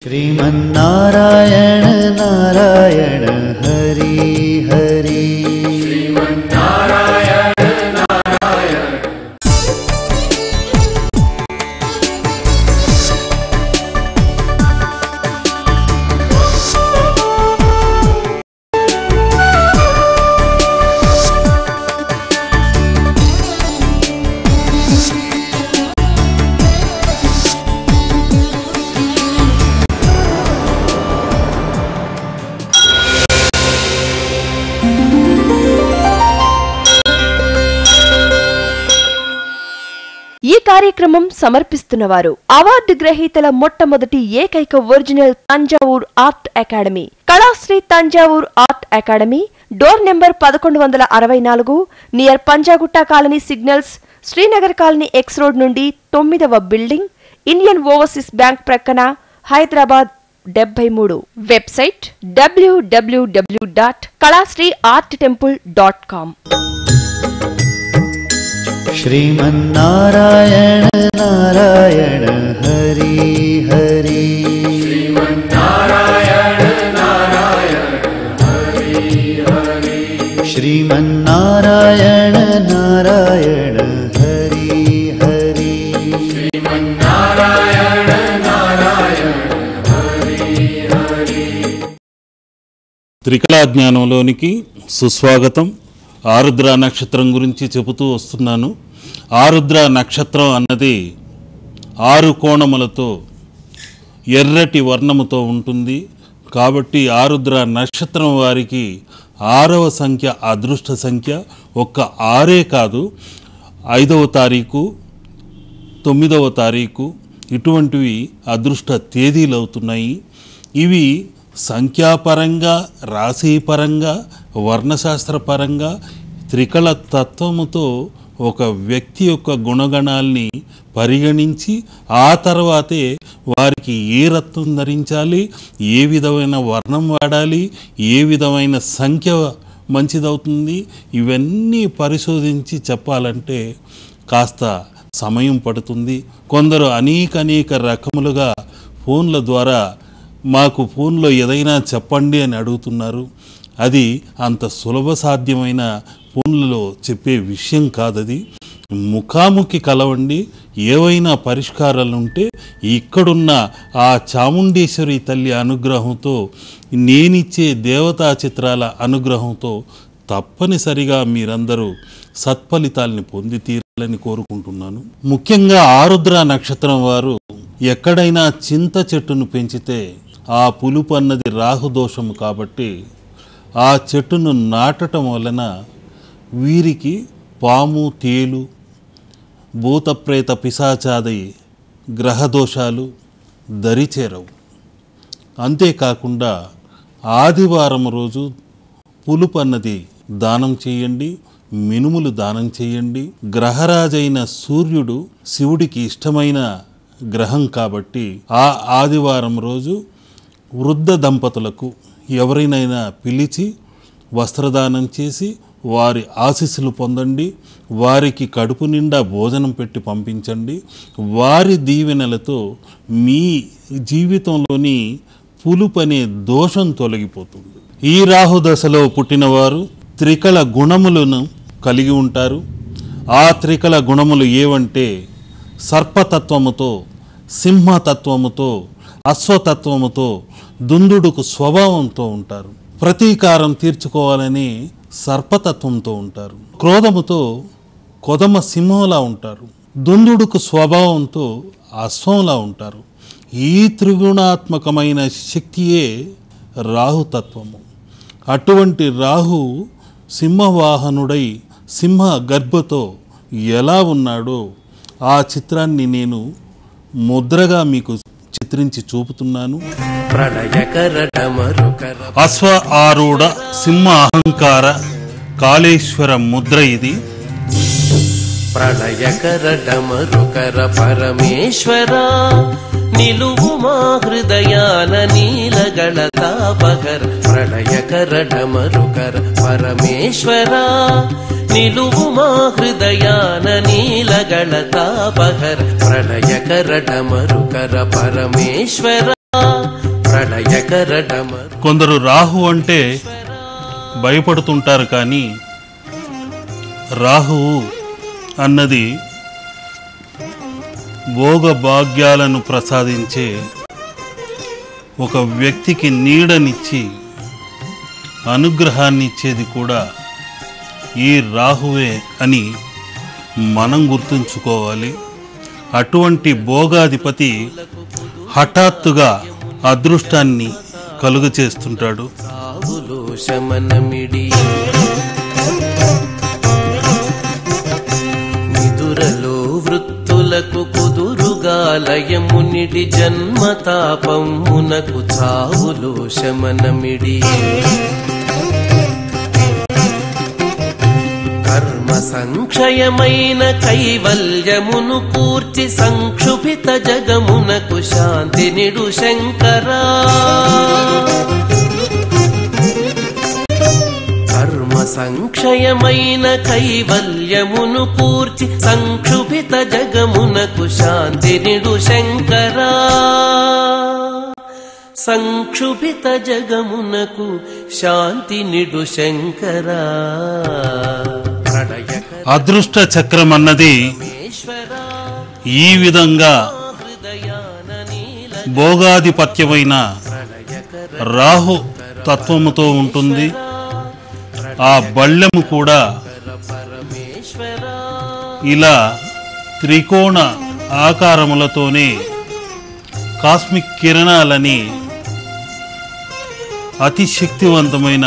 श्रीमन्नारायण नारायण हरि हरि श्रीमन्नारायण नारायण। ఈ కార్యక్రమం సమర్పిస్తున్నవారు అవార్డు గ్రహీతల మొట్టమొదటి ఏకైక original Thanjavur art academy, Kalasri Thanjavur art academy, door number 1164, near Panjagutta colony signals, Srinagar colony X road నుండి 9వ బిల్డింగ్, ఇండియన్ ఓవర్సీస్ బ్యాంక్ ప్రక్కన, హైదరాబాద్ 73. Website www.kalasriarttemple.com। श्रीमन्नारायण नारायण हरि हरि श्रीमन्नारायण नारायण हरि हरि श्रीमन्नारायण नारायण हरि हरि श्रीमन्नारायण नारायण हरि हरि। త్రికళా జ్ఞానంలోనికి సుస్వాగతం. ఆరుద్ర నక్షత్రం గురించి చెబుతూ వస్తున్నాను. ఆరుద్ర నక్షత్రం అన్నది 6 కోణములతో ఎర్రటి వర్ణముతో ఉంటుంది. కాబట్టి ఆరుద్ర నక్షత్రం వారికి 6వ సంఖ్య అదృష్ట సంఖ్య. ఒక్క 6 కాదు, 5వ తారీఖు, 9వ తారీఖు ఇటువంటివి అదృష్ట తేదీలు అవుతున్నాయి. ఇవి సంఖ్యాపరంగా, రాశిపరంగా, వర్ణశాస్త్రపరంగా త్రికళ తత్వముతో ఒక వ్యక్తి యొక్క గుణగణాల్ని పరిగణించి ఆ తర్వాతే వారికి ఏ రత్నం ధరించాలి, ఏ విధమైన వర్ణం వాడాలి, ఏ విధమైన సంఖ్య మంచిదవుతుంది, ఇవన్నీ పరిశోధించి చెప్పాలంటే కాస్త సమయం పడుతుంది. కొందరు అనేక రకములుగా ఫోన్ల ద్వారా మాకు ఫోన్లో ఏదైనా చెప్పండి అని అడుగుతున్నారు. అది అంత సులభ సాధ్యమైన ఫోన్లలో చెప్పే విషయం కాదది. ముఖాముఖి కలవండి. ఏవైనా పరిష్కారాలు ఉంటే ఇక్కడున్న ఆ చాముండేశ్వరి తల్లి అనుగ్రహంతో, నేనిచ్చే దేవతా చిత్రాల అనుగ్రహంతో తప్పనిసరిగా మీరందరూ సత్ఫలితాల్ని పొంది తీరాలని కోరుకుంటున్నాను. ముఖ్యంగా ఆరుద్ర నక్షత్రం వారు ఎక్కడైనా చింత చెట్టును పెంచితే ఆ పులుపు అన్నది రాహుదోషము కాబట్టి ఆ చెట్టును నాటటం వలన వీరికి పాము, తేలు, భూతప్రేత పిశాచాది గ్రహదోషాలు దరిచేరవు. అంతేకాకుండా ఆదివారం రోజు పులుపు అన్నది దానం చేయండి, మినుములు దానం చేయండి. గ్రహరాజైన సూర్యుడు శివుడికి ఇష్టమైన గ్రహం కాబట్టి ఆ ఆదివారం రోజు వృద్ధ దంపతులకు ఎవరినైనా పిలిచి వస్త్రదానం చేసి వారి ఆశీస్సులు పొందండి. వారికి కడుపు నిండా భోజనం పెట్టి పంపించండి. వారి దీవెనలతో మీ జీవితంలోని పులుపనే దోషం తొలగిపోతుంది. ఈ రాహుదశలో పుట్టినవారు త్రికళ గుణములను కలిగి ఉంటారు. ఆ త్రికళ గుణములు ఏవంటే సర్పతత్వముతో, సింహతత్వముతో, అశ్వతత్వముతో, దుందుడుకు స్వభావంతో ఉంటారు. ప్రతీకారం తీర్చుకోవాలని సర్పతత్వంతో ఉంటారు. క్రోధముతో కొదమ సింహంలా ఉంటారు. దుందుడుకు స్వభావంతో అశ్వంలా ఉంటారు. ఈ త్రిగుణాత్మకమైన శక్తియే రాహుతత్వము. అటువంటి రాహు సింహవాహనుడై సింహ గర్భతో ఎలా ఉన్నాడో ఆ చిత్రాన్ని నేను ముద్రగా మీకు చిత్రించి చూపుతున్నాను. అశ్వ ఆరూఢ సింహ అహంకార కాళేశ్వర ముద్ర ఇది. ప్రళయకర డమరుకర పరమేశ్వర నిలువు మా హృదయాన నీలగళ తాపకర. ప్రళయకర డమరుకర పరమేశ్వర నిలువు మా హృదయాన నీలగళ తాపకర. ప్రళయకర డమరుకర పరమేశ్వర ప్రళయకర డమరు కొందరు రాహు అంటే భయపడుతుంటారు, కానీ రాహువు అన్నది భోగభాగ్యాలను ప్రసాదించే, ఒక వ్యక్తికి నీడనిచ్చి అనుగ్రహాన్ని ఇచ్చేది కూడా ఈ రాహువే అని మనం గుర్తుంచుకోవాలి. అటువంటి భోగాధిపతి హఠాత్తుగా అదృష్టాన్ని కలుగచేస్తుంటాడు. సావులో శమనమిడి నిదురలో వృత్తులకు కుదురుగా లయమునిడి జన్మతాపమునకు చావులో శమనమిడి కర్మ సంక్షయమైన కైవల్యమును కూర్చి సంక్షుభిత జగమునకు శాంతి నిడు శంకరా. కర్మ సంక్షయమైన కైవల్యమును కూర్చి సంక్షుభిత జగమునకు శాంతి నిడు శంకరా. సంక్షుభిత జగమునకు శాంతి నిడు శంకరా. అదృష్ట చక్రం అన్నది ఈ విధంగా భోగాధిపత్యమైన రాహు తత్వముతో ఉంటుంది. ఆ బళ్ళెము కూడా ఇలా త్రికోణ ఆకారములతోనే కాస్మిక్ కిరణాలని అతి శక్తివంతమైన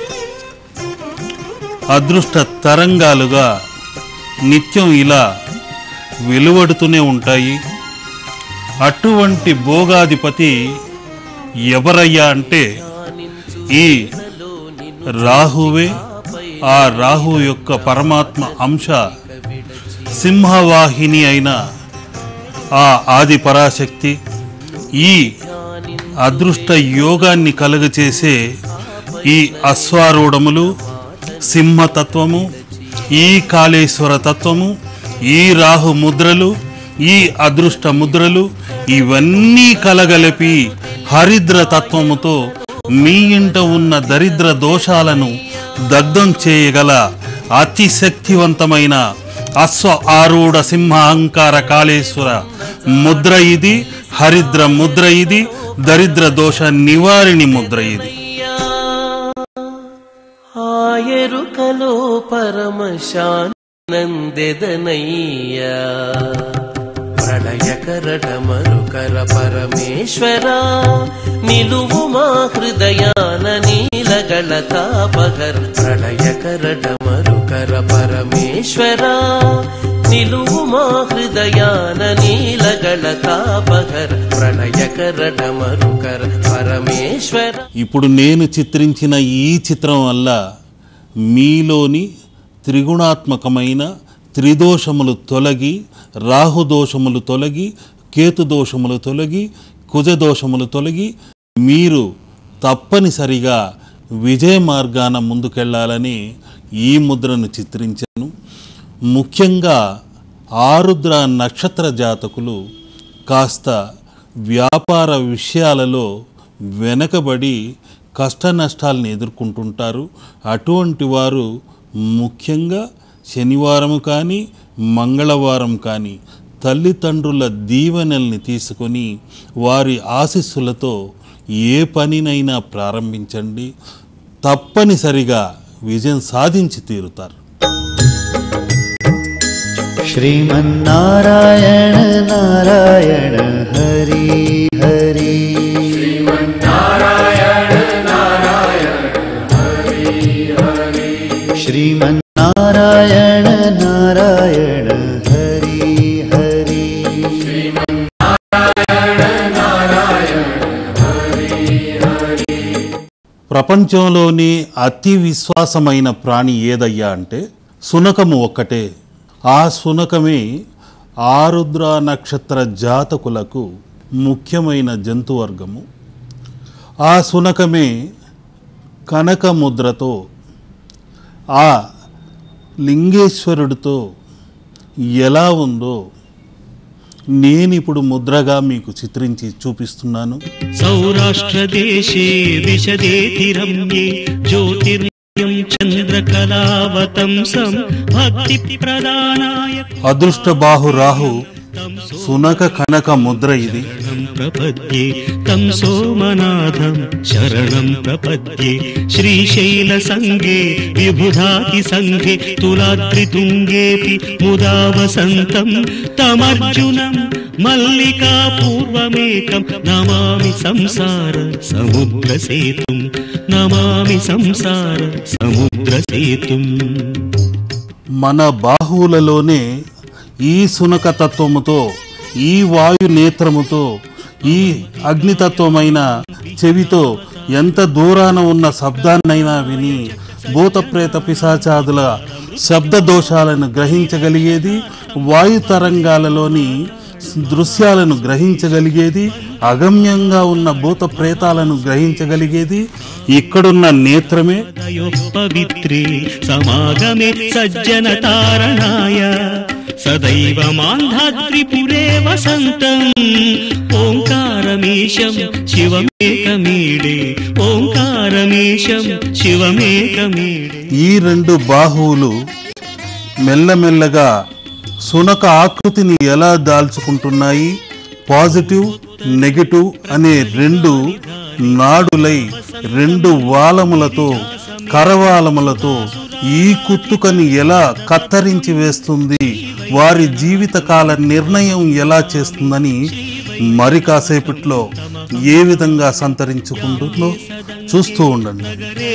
అదృష్ట తరంగాలుగా నిత్యం ఇలా వెలువడుతూనే ఉంటాయి. అటువంటి భోగాధిపతి ఎవరయ్యా అంటే ఈ రాహువే. ఆ రాహు యొక్క పరమాత్మ అంశ సింహవాహిని అయిన ఆ ఆది పరాశక్తి ఈ అదృష్ట యోగాన్ని కలుగచేసే ఈ అశ్వారూఢములు, సింహతత్వము, ఈ కాళేశ్వర తత్వము, ఈ రాహు ముద్రలు, ఈ అదృష్ట ముద్రలు ఇవన్నీ కలగలిపి హరిద్ర తత్వముతో మీ ఇంట ఉన్న దరిద్ర దోషాలను దగ్ధం చేయగల అతి శక్తివంతమైన అశ్వ ఆరూఢ సింహ అహంకార కాళేశ్వర ముద్ర ఇది. హరిద్ర ముద్ర ఇది. దరిద్ర దోష నివారిణి ముద్ర ఇది. ఆయరుకలో పరమశానందెదనయ్యా. ప్రళయకర డమరుకర పరమేశ్వరా నిలువు మా హృదయాన నీలగళ తాపహర. ప్రళయకర డమరుకర పరమేశ్వరా నిలువు మా హృదయాన నీలగళ తాపహర. ప్రళయకర డమరుకర పరమేశ్వర. ఇప్పుడు నేను చిత్రించిన ఈ చిత్రం వల్ల మీలోని త్రిగుణాత్మకమైన త్రిదోషములు తొలగి, రాహుదోషములు తొలగి, కేతుదోషములు తొలగి, కుజదోషములు తొలగి మీరు తప్పనిసరిగా విజయ మార్గాన ముందుకెళ్లాలని ఈ ముద్రను చిత్రించాను. ముఖ్యంగా ఆరుద్ర నక్షత్ర జాతకులు కాస్త వ్యాపార విషయాలలో వెనకబడి కష్ట నష్టాలను ఎదుర్కొంటుంటారు. అటువంటి వారు ముఖ్యంగా శనివారం కానీ మంగళవారం కానీ తల్లిదండ్రుల దీవెనల్ని తీసుకొని వారి ఆశీస్సులతో ఏ పనినైనా ప్రారంభించండి. తప్పనిసరిగా విజయం సాధించి తీరుతారు. श्रीमन्नारायण नारायण हरि हरि. श्रीमन्नारायण नारायण हरि हरि. श्रीमन्नारायण नारायण हरि हरि. श्रीमन्नारायण नारायण हरि हरि. ప్రపంచంలోని అతి విశ్వాసమైన ప్రాణి ఏదయ్యా అంటే శునకము ఒక్కటే. ఆ శునకమే ఆరుద్ర నక్షత్ర జాతకులకు ముఖ్యమైన జంతువర్గము. ఆ శునకమే కనకముద్రతో ఆ లింగేశ్వరుడితో ఎలా ఉందో నేనిప్పుడు ముద్రగా మీకు చిత్రించి చూపిస్తున్నాను. సౌరాష్ట్రదేశే విశదేతి రమ్యే జ్యోతిర్మయం చంద్రకళావతంసం భక్తి ప్రదానాయ అదృష్ట బాహు రాహు సునక కనక ముద్ర ఇది. ప్రపద్యే తం సోమనాథం శరణం ప్రపద్యే శ్రీశైల సంగే విబుధాతి సంఘే తులాద్రి తుంగేపి ముదా వసంతం తమర్జునం మల్లికా పూర్వమేకం నమామి సంసార సముద్ర సేతుం నమామి సంసార సముద్ర సేతుం. మన బాహువులలోనే ఈ సునక తత్వముతో, ఈ వాయు నేత్రముతో, ఈ అగ్నితత్వమైన చెవితో ఎంత దూరాన ఉన్న శబ్దాన్నైనా విని భూతప్రేత పిశాచాదుల శబ్ద దోషాలను గ్రహించగలిగేది, వాయు తరంగాలలోని దృశ్యాలను గ్రహించగలిగేది, అగమ్యంగా ఉన్న భూత ప్రేతాలను గ్రహించగలిగేది ఇక్కడున్న నేత్రమే. పవిత్రే సమాగమే సజ్జన తారణాయ సదైవ మాంధాద్రిపురే వసంతం ఓంకారమీశం శివమేకమీడే ఓంకారమీశం శివమేకమీడే. ఈ రెండు బాహువులు మెల్లమెల్లగా సునక ఆకృతిని ఎలా దాల్చుకుంటున్నాయి, పాజిటివ్ నెగటివ్ అనే రెండు నాడులై రెండు వాలములతో కరవాలములతో ఈ కుత్తుకని ఎలా కత్తరించి వేస్తుంది, వారి జీవితకాల నిర్ణయం ఎలా చేస్తుందని మరి కాసేపట్లో ఏ విధంగా సంతరించుకుంటుందో చూస్తూ ఉండండి.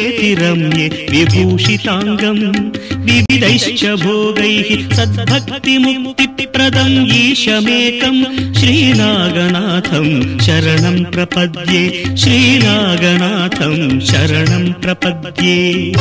విభూషితాంగం వివిధైశ్చ భోగైః సద్భక్తి ముక్తి ప్రదం ఈశమేకం శ్రీనాగనాథం శరణం ప్రపద్యే శ్రీనాగనాథం శరణం ప్రపద్యే.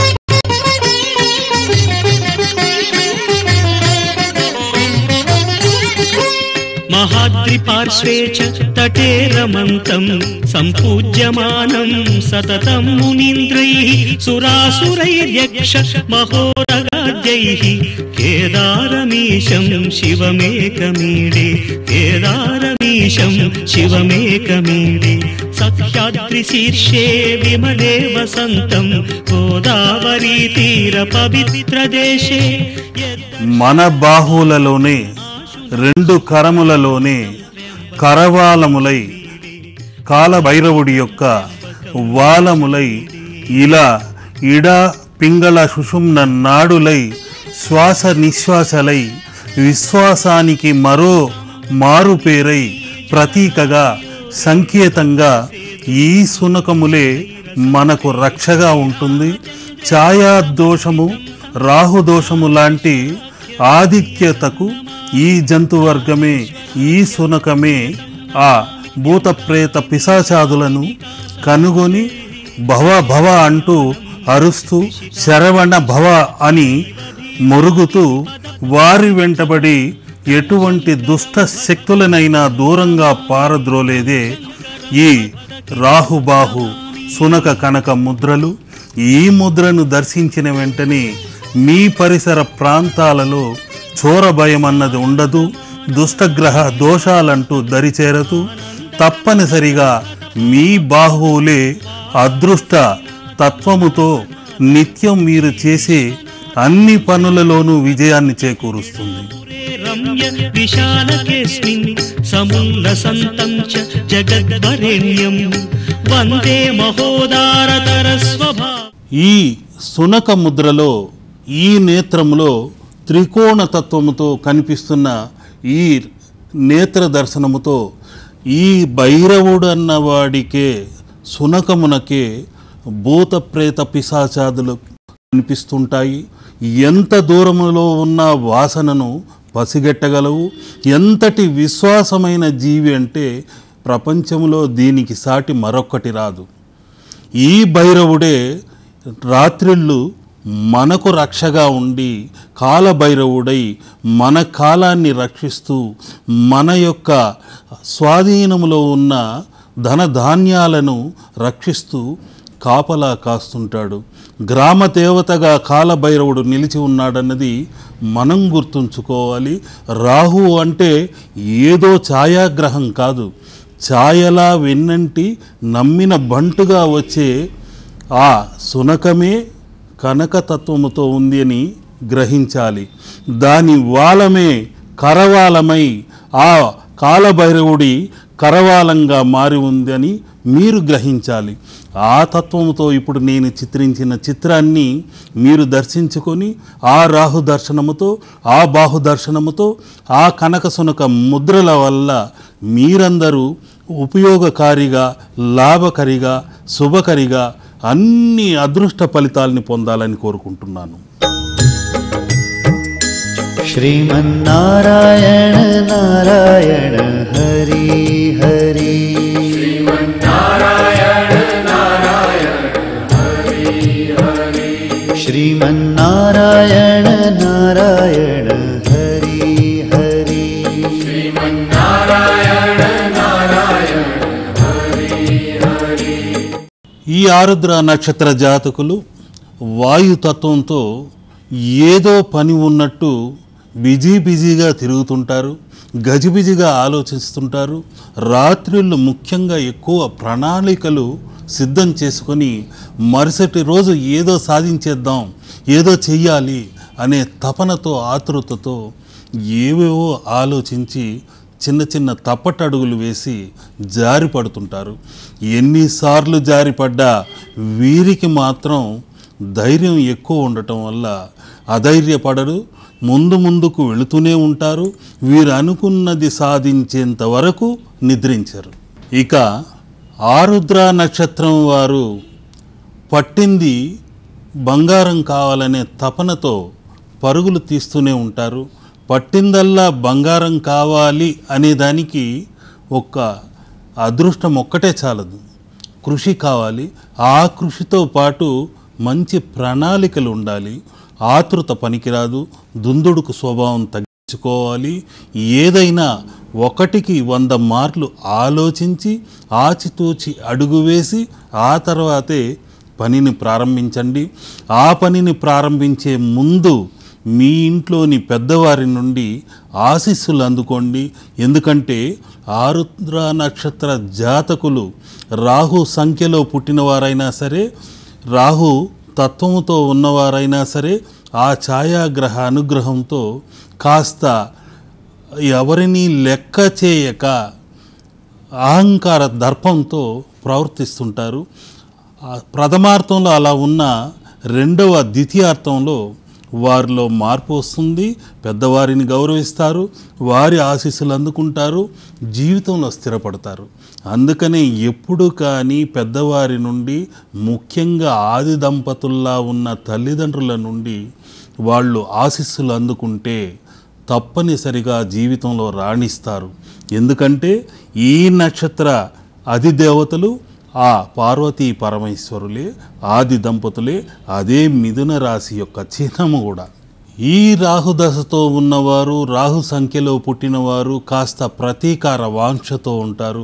మహాద్రిపార్శ్వే చ తటే రమంతం సంపూజ్యమానం సతతం మునీంద్రైః సురాసురైర్యక్ష మహోరగాద్యైః కేదారమీశం శివమేకమీడే కేదారమీశం శివమేకమీడే. సఖ్యాద్రిశీర్షే విమలే వసంతం గోదావరీ తీర పవిత్ర దేశే. మన బాహువులలోనే రెండు కరములలోనే కరవాలములై కాలభైరవుడి యొక్క వాలములై ఇలా ఇడ పింగళ సుషుమ్న నాడులై శ్వాస నిశ్వాసలై విశ్వాసానికి మరో మారుపేరై ప్రతీకగా సంకేతంగా ఈ సునకములే మనకు రక్షగా ఉంటుంది. ఛాయాదోషము రాహుదోషము లాంటి ఆధిక్యతకు ఈ జంతువర్గమే, ఈ సునకమే ఆ భూత ప్రేత పిశాచాదులను కనుగొని భవ భవ అంటూ అరుస్తూ శరవణ భవ అని మొరుగుతూ వారి వెంటబడి ఎటువంటి దుష్ట శక్తులనైనా దూరంగా పారద్రోలేదే ఈ రాహుబాహు సునక కనక ముద్రలు. ఈ ముద్రను దర్శించిన వెంటనే మీ పరిసర ప్రాంతాలలో చోర భయం అన్నది ఉండదు, దుష్టగ్రహ దోషాలంటూ దరిచేరదు. తప్పనిసరిగా మీ బాహువులే అదృష్ట తత్వముతో నిత్యం మీరు చేసే అన్ని పనులలోనూ విజయాన్ని చేకూరుస్తుంది. ఈ సునక ముద్రలో ఈ నేత్రములో త్రికోణ తత్వముతో కనిపిస్తున్న ఈ నేత్ర దర్శనముతో ఈ భైరవుడు అన్నవాడికే సునకమునకే భూత ప్రేత పిశాచాదులు కనిపిస్తుంటాయి. ఎంత దూరములో ఉన్న వాసనను పసిగట్టగలవు. ఎంతటి విశ్వాసమైన జీవి అంటే ప్రపంచంలో దీనికి సాటి మరొక్కటి రాదు. ఈ భైరవుడే రాత్రిళ్ళు మనకు రక్షగా ఉండి కాలభైరవుడై మన కాలాన్ని రక్షిస్తూ మన యొక్క స్వాధీనములో ఉన్న ధనధాన్యాలను రక్షిస్తూ కాపలా కాస్తుంటాడు. గ్రామ దేవతగా కాలభైరవుడు నిలిచి ఉన్నాడన్నది మనం గుర్తుంచుకోవాలి. రాహు అంటే ఏదో ఛాయాగ్రహం కాదు, ఛాయలా వెన్నంటి నమ్మిన బంటుగా వచ్చే ఆ శునకమే కనకతత్వముతో ఉంది అని గ్రహించాలి. దాని వాలమే కరవాలమై ఆ కాలభైరవుడి కరవాలంగా మారి ఉందని మీరు గ్రహించాలి. ఆ తత్వముతో ఇప్పుడు నేను చిత్రించిన చిత్రాన్ని మీరు దర్శించుకొని ఆ రాహు దర్శనముతో, ఆ బాహు దర్శనముతో, ఆ కనక సునక ముద్రల వల్ల మీరందరూ ఉపయోగకారిగా, లాభకరిగా, శుభకరిగా అన్ని అదృష్ట ఫలితాలని పొందాలని కోరుకుంటున్నాను. श्रीमन्नारायण नारायण हरि हरि श्रीमन्नारायण नारायण हरि हरि श्रीमन्नारायण नारायण हरि हरि श्रीमन्नारायण नारायण हरि हरि. ఈ ఆరుద్ర నక్షత్ర జాతకులు వాయుతత్వంతో ఏదో పని ఉన్నట్టు బిజీగా తిరుగుతుంటారు, గజిబిజిగా ఆలోచిస్తుంటారు. రాత్రిళ్ళు ముఖ్యంగా ఎక్కువ ప్రణాళికలు సిద్ధం చేసుకొని మరుసటి రోజు ఏదో సాధించేద్దాం, ఏదో చెయ్యాలి అనే తపనతో, ఆతృతతో ఏవేవో ఆలోచించి చిన్న చిన్న తప్పటడుగులు వేసి జారి పడుతుంటారు. ఎన్నిసార్లు జారిపడ్డా వీరికి మాత్రం ధైర్యం ఎక్కువ ఉండటం వల్ల అధైర్యపడరు, ముందుకు వెళుతూనే ఉంటారు. వీరు అనుకున్నది సాధించేంత వరకు నిద్రించరు. ఇక ఆరుద్ర నక్షత్రం వారు పట్టింది బంగారం కావాలనే తపనతో పరుగులు తీస్తూనే ఉంటారు. పట్టిందల్లా బంగారం కావాలి అనేదానికి ఒక్క అదృష్టం ఒక్కటే చాలదు, కృషి కావాలి. ఆ కృషితో పాటు మంచి ప్రణాళికలు ఉండాలి. ఆతృత పనికిరాదు, దుందుడుకు స్వభావం తగ్గించుకోవాలి. ఏదైనా 1కి 100 మార్లు ఆలోచించి ఆచితూచి అడుగు వేసి ఆ తర్వాతే పనిని ప్రారంభించండి. ఆ పనిని ప్రారంభించే ముందు మీ ఇంట్లోని పెద్దవారి నుండి ఆశీస్సులు అందుకోండి. ఎందుకంటే ఆరుద్ర నక్షత్ర జాతకులు రాహు సంఖ్యలో పుట్టినవారైనా సరే, రాహు తత్వముతో ఉన్నవారైనా సరే, ఆ ఛాయాగ్రహ అనుగ్రహంతో కాస్త ఎవరినీ లెక్క చేయక అహంకార దర్పంతో ప్రవర్తిస్తుంటారు. ప్రథమార్థంలో అలా ఉన్న రెండవ ద్వితీయార్థంలో వారిలో మార్పు వస్తుంది. పెద్దవారిని గౌరవిస్తారు, వారి ఆశీస్సులు అందుకుంటారు, జీవితంలో స్థిరపడతారు. అందుకనే ఎప్పుడు కానీ పెద్దవారి నుండి, ముఖ్యంగా ఆది దంపతుల్లా ఉన్న తల్లిదండ్రుల నుండి వాళ్ళు ఆశీస్సులు అందుకుంటే తప్పనిసరిగా జీవితంలో రాణిస్తారు. ఎందుకంటే ఈ నక్షత్ర అధిదేవతలు ఆ పార్వతీ పరమేశ్వరులే, ఆది దంపతులే, అదే మిథున రాశి యొక్క చిహ్నము కూడా. ఈ రాహుదశతో ఉన్నవారు, రాహు సంఖ్యలో పుట్టినవారు కాస్త ప్రతీకార వాంఛతో ఉంటారు.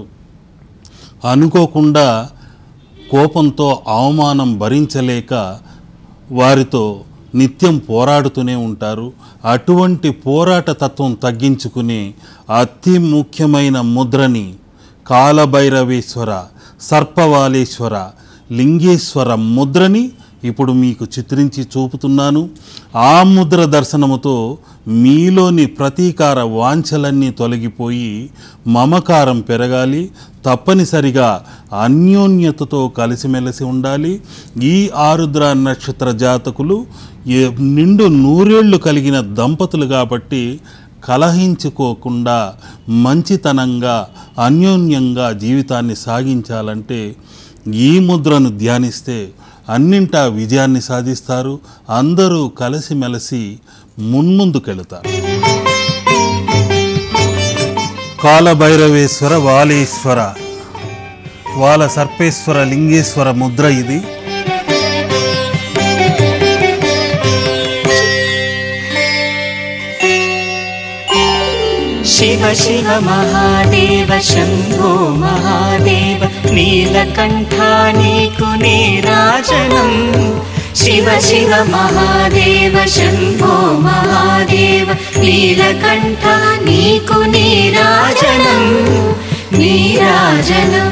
అనుకోకుండా కోపంతో అవమానం భరించలేక వారితో నిత్యం పోరాడుతూనే ఉంటారు. అటువంటి పోరాట తత్వం తగ్గించుకునే అతి ముఖ్యమైన ముద్రని కాలభైరవేశ్వర, సర్పవాలేశ్వర, లింగేశ్వర ముద్రని ఇప్పుడు మీకు చిత్రించి చూపుతున్నాను. ఆ ముద్ర దర్శనముతో మీలోని ప్రతీకార వాంఛలన్నీ తొలగిపోయి మమకారం పెరగాలి. తప్పనిసరిగా అన్యోన్యతతో కలిసిమెలిసి ఉండాలి. ఈ ఆరుద్ర నక్షత్ర జాతకులు నిండు 100 ఏళ్ళు కలిగిన దంపతులు కాబట్టి కలహించుకోకుండా మంచితనంగా అన్యోన్యంగా జీవితాన్ని సాగించాలంటే ఈ ముద్రను ధ్యానిస్తే అన్నింటా విజయాన్ని సాధిస్తారు. అందరూ కలిసిమెలిసి మున్ముందుకెళతారు. కాలభైరవేశ్వర, వాలేశ్వర, వాల సర్పేశ్వర, లింగేశ్వర ముద్ర ఇది. शिव शिव महादेव शंभो महादेव नीलकंठा नीकु नीराजनं शिव शिव महादेव शंभो महादेव नीलकंठ नीकु नीराजनं नीराजनं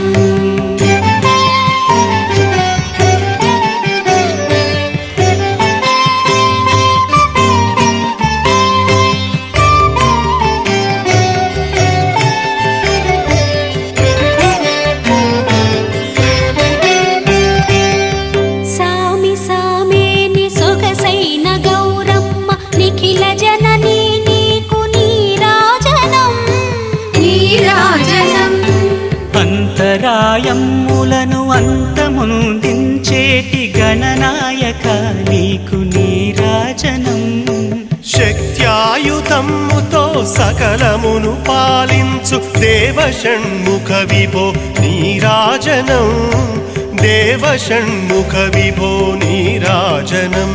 అంతరాయమ్ములను అంతముందించేటి గణనాయక నీకు నీరాజనం శక్త్యాయుతమ్ముతో సకలమును పాలించు దేవ షణ్ముఖ విభో నీరాజనం దేవ షణ్ముఖ విభో నీరాజనం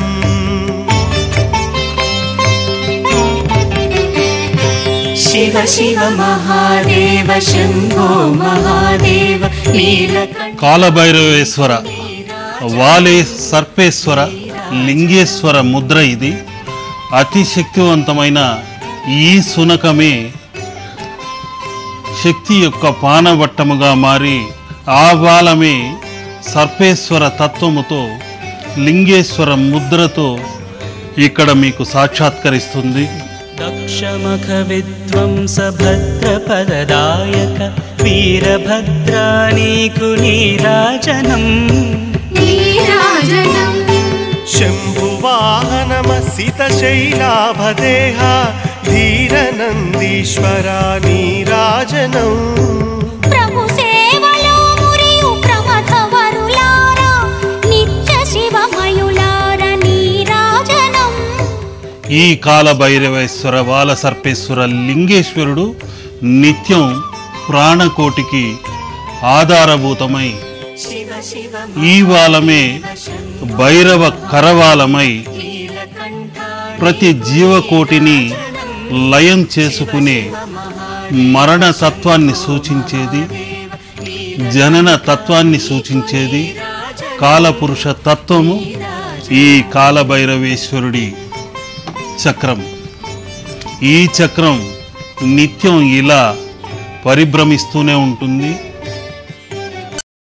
शिव शिव महादेव शंभो महादेव नीलकंठ కాలభైరవేశ్వర వాలే సర్పేశ్వర లింగేశ్వర ముద్ర ఇది. అతి శక్తివంతమైన ఈ సునకమే శక్తి యొక్క పానవట్టముగా మారి ఆ బాలమే సర్పేశ్వర తత్వముతో లింగేశ్వర ముద్రతో ఇక్కడ మీకు సాక్షాత్కరిస్తుంది. దక్షమఖ విధ్వంస భద్రపదదాయక వీరభద్రా నీకు నీరాజనం नीराजनं శంభువాహనమసిత శైలాభదేహ ధీరనందీశ్వరా నీరాజనం ప్రభు సేవలో మురియు ప్రమథ వరులారా నిత్య శివమయులార నీరాజనం ఈ కాలభైరవేశ్వర బాల సర్పేశ్వర లింగేశ్వరుడు నిత్యం ప్రాణకోటికి ఆధారభూతమై शिव शिव ఈ వాలమే భైరవ కరవాలమై ప్రతి జీవకోటిని లయం చేసుకునే మరణ తత్వాన్ని సూచించేది, జనన తత్వాన్ని సూచించేది కాలపురుష తత్వము ఈ కాలభైరవేశ్వరుడి చక్రం. ఈ చక్రం నిత్యం ఇలా పరిభ్రమిస్తూనే ఉంటుంది.